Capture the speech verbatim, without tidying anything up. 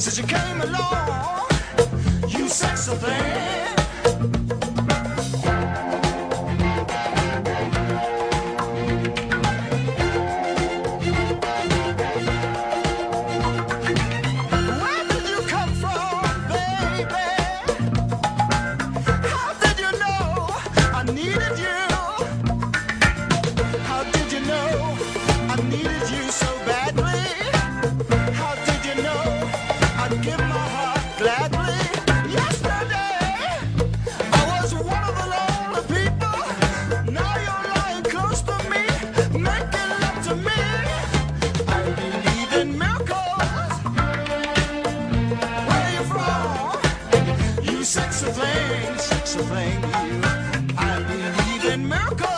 since you came along, you sexy thing. Where did you come from, baby? How did you know I needed you? How did you know I needed you so badly? How did you know I'd give my heart gladly? Yesterday I was one of the lonely people. Now you're lying close to me, making love to me. I believe in miracles. Where you from? You sexy thing, sexy thing, you. I believe in miracles.